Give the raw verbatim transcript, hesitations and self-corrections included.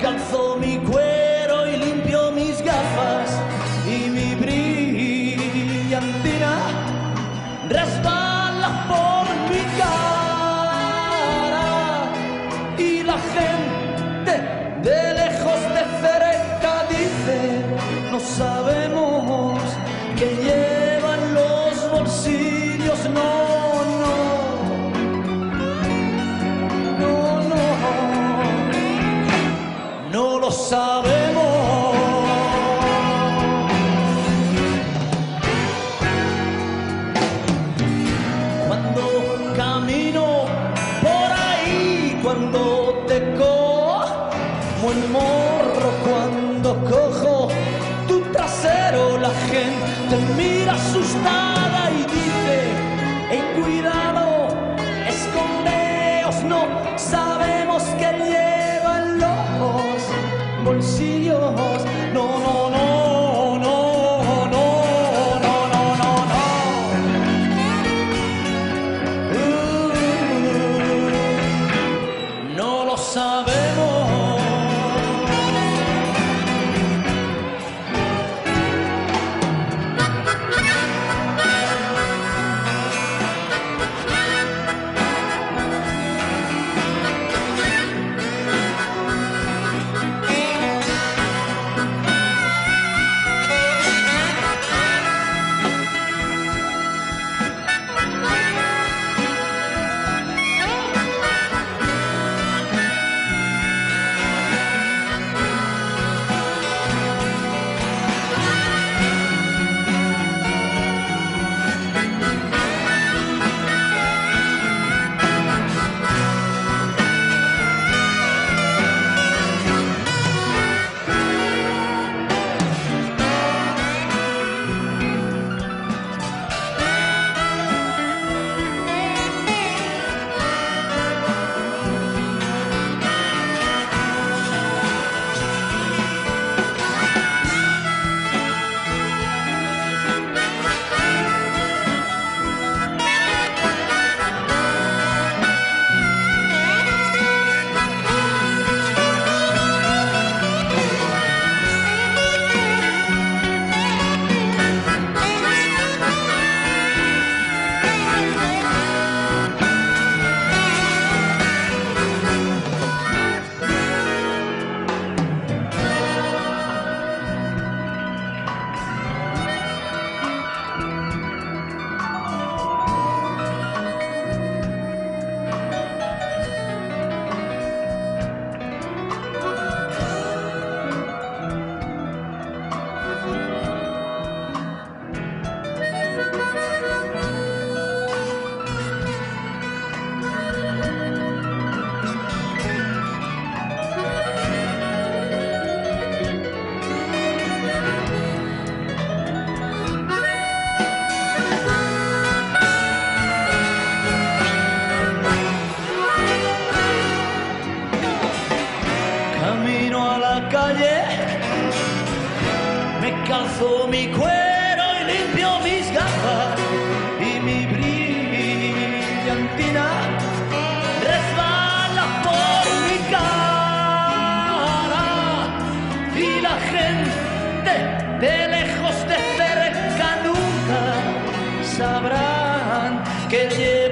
calzo mi cuero y limpio mis gafas y mi brillantina resbala por mi cara y la gente de lejos de cerca dice: no sabemos qué llevan los bolsillos, no, no, no, no, no lo sabemos. Cuando camino por ahí, cuando te cojo el morro, cuando cojo tu trasero, la gente mira asustada y dice: hey, cuidado, escondeos, no sabemos qué llevan los bolsillos, no, no, no, no, no, no, no, no, no. Uh, no lo sabemos. Camino a la calle, me calzo mi cuero y limpio mis gafas y mi brillantina resbala por mi cara y la gente de lejos de cerca nunca sabrán que llevo